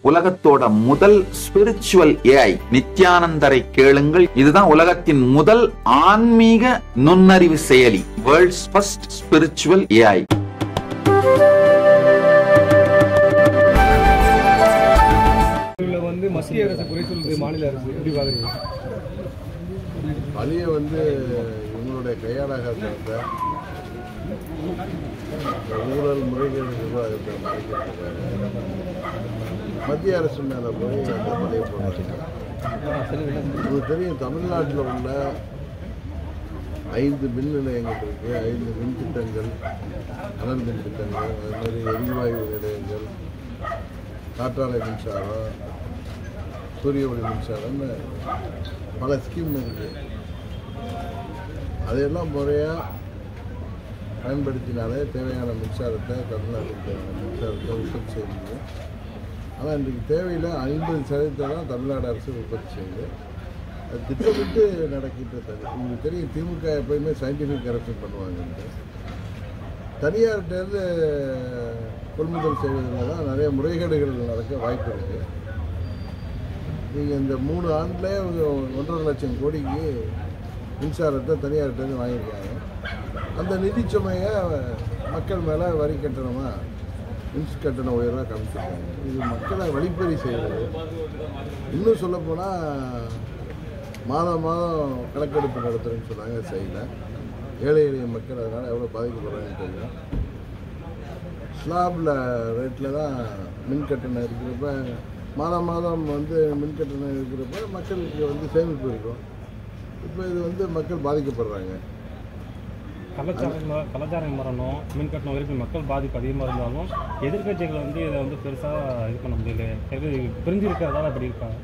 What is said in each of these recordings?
உலகத்தோட முதல் spiritual AI நித்யானந்தரை கேளுங்கள். இதுதான் உலகத்தின் முதல் ஆன்மீக நுண்ணறிவு செயலி. World's first spiritual AI. மத்திய அரசு குறை சொல்லுது, மாநில அரசு எப்படி பாக்குறீங்க? பணியை இவங்களுடைய கையாளாக இருந்த ஊழல் முறைகேடு நிர்வாகத்தை மறைக்கிறதுக்காக மத்திய அரசு மேலே போய் அந்த பணியை போடுறாங்க. உங்களுக்கு தெரியும், தமிழ்நாட்டில் உள்ள 5 மின் நிலையங்கள் இருக்கு, 5 மின் திட்டங்கள், அனல் மின் திட்டங்கள், அது மாதிரி எரிவாயு நிலையங்கள், காற்றாலை மின்சாரம், சூரிய ஒளி மின்சாரம்னு பல ஸ்கீம் இருக்குது. அதையெல்லாம் முறையாக பயன்படுத்தினாலே தேவையான மின்சாரத்தை, தமிழ்நாட்டுக்கு தேவையான மின்சாரத்தை உற்பத்தி செய்ய முடியும். ஆனால் இன்றைக்கு தேவையில் 50% தான் தமிழ்நாடு அரசு உற்பத்தி செய்யுது. அது திட்டமிட்டு நடக்கின்ற தனி. உங்களுக்கு தெரியும், திமுக எப்போயுமே சயின்டிஃபிக் கரப்ஷன் பண்ணுவாங்க. தனியார்கிட்டேருந்து கொள்முதல் செய்வதில் தான் நிறைய முறைகேடுகள் நடக்க வாய்ப்பு இருக்குது. நீங்கள் இந்த 3 ஆண்டில் 1.5 லட்சம் கோடிக்கு மின்சாரத்தை தனியார்கிட்டேருந்து வாங்கியிருக்காங்க. அந்த நிதி சுமையை மக்கள் மேலே வரி கட்டணமாக, மின்ஸ் கட்டண உயர்வாக காமிச்சிருக்காங்க. இது மக்களை வழிப்பறி செய்கிறது. இன்னும் சொல்லப்போனால் மாதம் கணக்கெடுப்பு நடத்துகிறேன்னு சொன்னாங்க, செய்யல. ஏழை எளிய மக்கள் அதனால் எவ்வளோ பாதிக்கப்படுறாங்கன்னு தெரியும். ஸ்லாபில் ரேட்டில் தான் மின் கட்டணம் இருக்கிறப்ப, மாதம் மின் கட்டணம் இருக்கிறப்ப மக்களுக்கு சேமிப்பு இருக்கும். இப்போ இது மக்கள் பாதிக்கப்படுறாங்க. கலாச்சாரம் மரணம், மின் கட்டணம் வரைக்கும் மக்கள் பாதிப்பு அதிகமாக இருந்தாலும் எதிர்கட்சிகள் இதை பெருசாக இது பண்ண முடியல. பிரிஞ்சிருக்கிறதால அப்படி இருக்காங்க.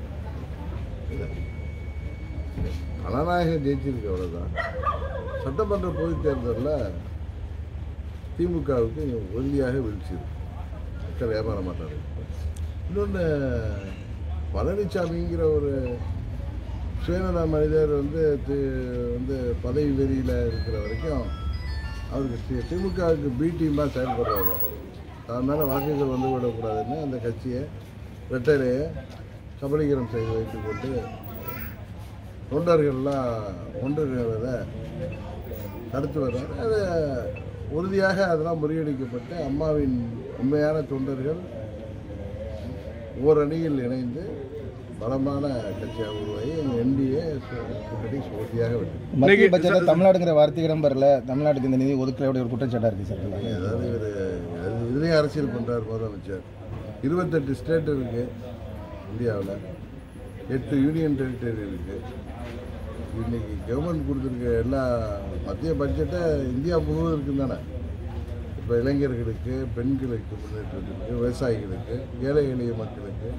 ஜனநாயகம் ஜெயிச்சிருக்கு, அவ்வளோதான். சட்டமன்ற பொதுத் தேர்தலில் திமுகவுக்கு உறுதியாக வீழ்ச்சிது. மக்கள் ஏமாற மாட்டாங்க. இன்னொன்று, பழனிசாமிங்கிற ஒரு சுயநல மனிதர் பதவி வெறியில் இருக்கிற வரைக்கும் அவருக்கு திமுகவுக்கு பி டீமாக செயல்படுறாரு. தான் மேலே வாக்குகள் விடக்கூடாதுன்னு அந்த கட்சியை ரெட்டையிலேயே கபலீகரம் செய்து வைத்துக் கொண்டு தொண்டர்கள்லாம் ஒன்றிணைவதை தடுத்து வர்றாரு. அதை உறுதியாக அதெல்லாம் முறியடிக்கப்பட்டு அம்மாவின் உண்மையான தொண்டர்கள் ஓரணியில் இணைந்து பலமான கட்சியாக உருவாகி என்டிஏ கூட்டணி உறுதியாக விட்டு. மத்திய பட்ஜெட்டில் தமிழ்நாடுங்கிற வார்த்தை இடம் வரல, தமிழ்நாட்டுக்கு இந்த நிதி ஒதுக்கலையோட ஒரு குற்றச்சாட்டாக இருக்குது சார். அதாவது இதுலேயும் அரசியல் பண்ணுறார் முதலமைச்சர். 28 ஸ்டேட் இருக்குது இந்தியாவில், 8 யூனியன் டெரிட்டரி இருக்குது. இன்றைக்கி கவர்மெண்ட் கொடுத்துருக்க எல்லா மத்திய பட்ஜெட்டை இந்தியா முழுவதும் இருக்குன்னு தானே. இப்போ இளைஞர்களுக்கு, பெண்களுக்கு முன்னேற்றத்திற்கு, விவசாயிகளுக்கு, ஏழை எளிய மக்களுக்கு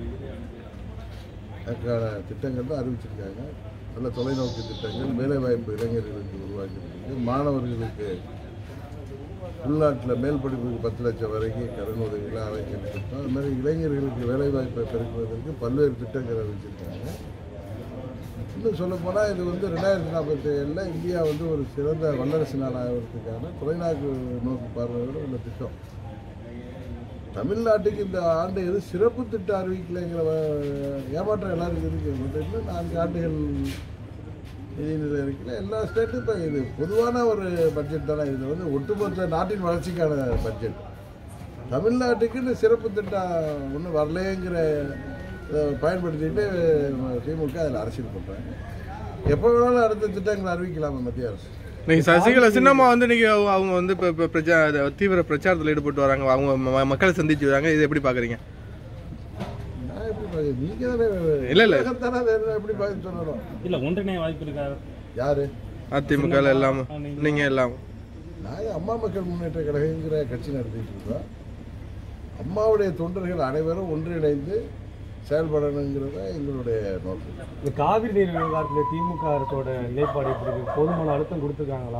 அதுக்கான திட்டங்கள் தான் அறிவிச்சிருக்காங்க. நல்ல தொலைநோக்கு திட்டங்கள், வேலைவாய்ப்பு இளைஞர்களுக்கு உருவாக்கியிருக்கு. மாணவர்களுக்கு உள்நாட்டில் மேல் படிப்புக்கு 10 லட்சம் வரைக்கும் கடன் உதவிகளாக அறிவிச்சிருக்கோம். அது மாதிரி இளைஞர்களுக்கு வேலைவாய்ப்பை பெருக்குவதற்கு பல்வேறு திட்டங்கள் அறிவிச்சிருக்காங்க. இன்னும் சொல்லப்போனால் இது 2047 இந்தியா ஒரு சிறந்த வல்லரசு நாடாகிறதுக்கான தொலைநோக்கு நோக்கு பார்வையோடு உள்ள திட்டம். தமிழ்நாட்டுக்கு இந்த ஆண்டு எது சிறப்பு திட்டம் அறிவிக்கலைங்கிற ஏமாற்றம் எல்லாருக்கும் இருக்குது. இன்னும் 4 ஆண்டுகள் நிதிநிலை இருக்குல்ல, எல்லா ஸ்டேட்டும் இப்போ இது பொதுவான ஒரு பட்ஜெட் தானே. இது ஒட்டுமொத்த நாட்டின் வளர்ச்சிக்கான பட்ஜெட். தமிழ்நாட்டுக்கு இந்த சிறப்பு திட்டம் ஒன்றும் வரலேங்கிற பயன்படுத்திட்டு திமுக அதில் அரசியல் பண்ணுறாங்க. எப்போ வேணாலும் அடுத்த திட்டங்களை அறிவிக்கலாமா மத்திய அரசு? நீங்கள் சசிகலா சின்னம்மா இன்னைக்கு அவங்க இப்போ தீவிர பிரச்சாரத்தில் ஈடுபட்டு வராங்க, அவங்க மக்களை சந்திச்சு வராங்க. இதை எப்படி பார்க்குறீங்க? நான் எப்படி பார்க்குறேன்? நீங்கள் தானே இல்லை எப்படி பார்த்து சொல்லணும். இல்லை, ஒன்றிணைய வாய்ப்பு இருக்கா? யார்? அதிமுக எல்லாம் நீங்கள் எல்லாம். நாங்கள் அம்மா மக்கள் முன்னேற்ற கழகங்கிற கட்சி நடத்திட்டு இருக்கோம். அம்மாவுடைய தொண்டர்கள் அனைவரும் ஒன்றிணைந்து செயல்படணுங்கிறத எங்களுடைய நோக்கம். இந்த காவிரி நீர் விவகாரத்தில் திமுக அரசோட நிலைப்பாடு எப்படி இருக்கு? போதுமான அழுத்தம் கொடுத்துருக்காங்களா?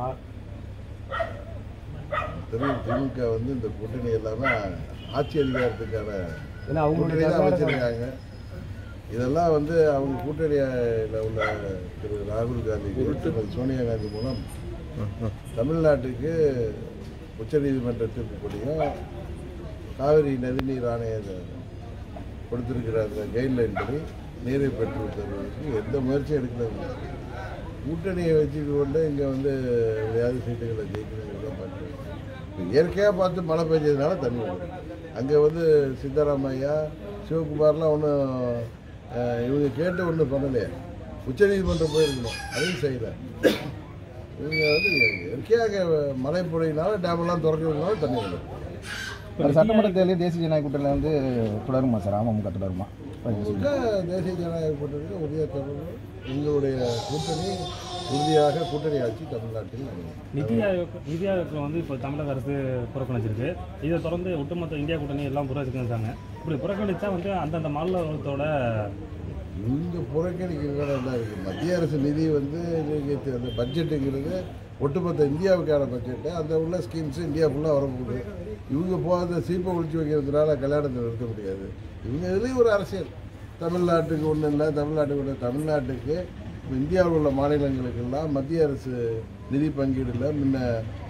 தெரியும், திமுக இந்த கூட்டணி எல்லாமே ஆட்சி அதிகாரத்துக்கான கூட்டணி தான் வச்சிருக்காங்க. இதெல்லாம் அவங்க கூட்டணியில் உள்ள திரு ராகுல் காந்தி, சோனியா காந்தி மூலம் தமிழ்நாட்டுக்கு உச்சநீதிமன்ற தீர்ப்புப்படியும் காவிரி நதிநீர் ஆணைய கொடுத்துருக்கிற அந்த கைட்லைன் படி நீரை பெற்று தருவதற்கு எந்த முயற்சியும் எடுக்கிறது. கூட்டணியை வச்சுட்டு கொண்டு இங்கே வந்து விளையாட்டு சீட்டுகளை ஜெயிக்கணுங்கிறது தான் பார்க்குறேன். இயற்கையாக பார்த்து மழை பெஞ்சதுனால தண்ணி வரும். அங்கே வந்து சித்தராமையா சிவகுமார்லாம் ஒன்றும் இவங்க கேட்டு ஒன்றும் பண்ணலையே. உச்சநீதிமன்றம் போயிருக்கணும், அதையும் செய்யலை. இவங்க வந்து இயற்கையாக மழை பொழியினால டேமெல்லாம் திறக்கிறதுனால தண்ணி வரும். சட்டமன்ற தேர்தலில் தேசிய ஜனநாயக கூட்டணியில் வந்து தொடருமா சார்? அமமுக தொடருமா? தேசிய ஜனநாயக கூட்டணிக்கு உறுதியாக தொடரும். எங்களுடைய கூட்டணி உறுதியாக கூட்டணி ஆட்சி தமிழ்நாட்டில் நிதி ஆயோக் வந்து இப்போ தமிழக அரசு புறக்கணிச்சிருக்கு. இதை தொடர்ந்து ஒட்டுமொத்த இந்தியா கூட்டணி எல்லாம் புறக்கணிச்சாங்க. இப்படி புறக்கணிச்சா வந்து அந்தந்த மாநிலத்தோட இங்கே புறக்கணிக்கிறதா தான் இருக்குது. மத்திய அரசு நிதி வந்து அந்த பட்ஜெட்டுங்கிறது ஒட்டுமொத்த இந்தியாவுக்கான பட்ஜெட்டு. அந்த உள்ள ஸ்கீம்ஸு இந்தியா ஃபுல்லாக வரப்போகுது. இவங்க போகாத சீப்பை ஒழிச்சு வைக்கிறதுனால கல்யாணத்தை நிறுத்த முடியாது. இவங்க இதுலேயும் ஒரு அரசியல். தமிழ்நாட்டுக்கு ஒன்றும் இல்லை, தமிழ்நாட்டுக்கு இந்தியாவில் உள்ள மாநிலங்களுக்கெல்லாம் மத்திய அரசு நிதி பங்கீடில் முன்ன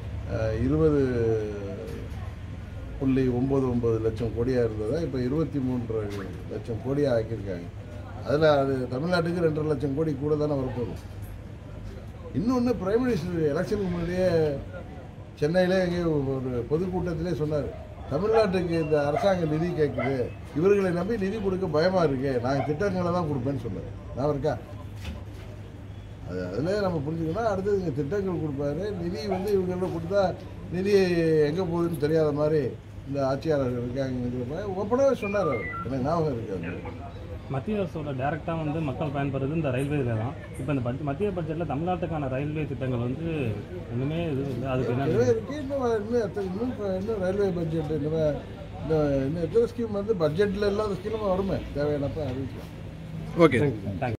20.99 லட்சம் கோடியாக இருந்ததா இப்போ 23 லட்சம் கோடியாக ஆக்கியிருக்காங்க. அதில் அது தமிழ்நாட்டுக்கு 2.5 லட்சம் கோடி கூட தானே வரப்போகுது. இன்னொன்று பிரைம் மினிஸ்டர் எலெக்ஷனுக்கு முன்னாடியே சென்னையிலே எங்கே ஒரு பொதுக்கூட்டத்திலே சொன்னார், தமிழ்நாட்டுக்கு இந்த அரசாங்கம் நிதி கேட்குது, இவர்களை நம்பி நிதி கொடுக்க பயமாக இருக்கு, நாங்கள் திட்டங்களை தான் கொடுப்பேன்னு சொன்னார். நான் இருக்கா அதில் நம்ம புரிஞ்சுக்கணும். அடுத்தது இங்கே திட்டங்கள் கொடுப்பாரு, நிதி வந்து இவங்கள கொடுத்தா நிதி எங்கே போகுதுன்னு தெரியாத மாதிரி இந்த ஆட்சியாளர்கள் இருக்காங்க. ஓப்பனாகவே சொன்னார் அவர், எனக்கு ஞாபகம் இருக்காது. மத்திய அரசோட டைரெக்டாக வந்து மக்கள் பயன்படுறது இந்த ரயில்வேல தான். இப்போ இந்த மத்திய பட்ஜெட்டில் தமிழ்நாட்டுக்கான ரயில்வே திட்டங்கள் வந்து ஒன்றுமே இது இல்லை. அதுக்கு என்ன இருக்குது? இன்னும் ரயில்வே பட்ஜெட் இன்னும் எத்தனை ஸ்கீம் வந்து பட்ஜெட்டில் இல்லாத ஸ்கீமாக வருமே, தேவையானப்ப அறிவிக்கலாம். ஓகே. தேங்க்யூ.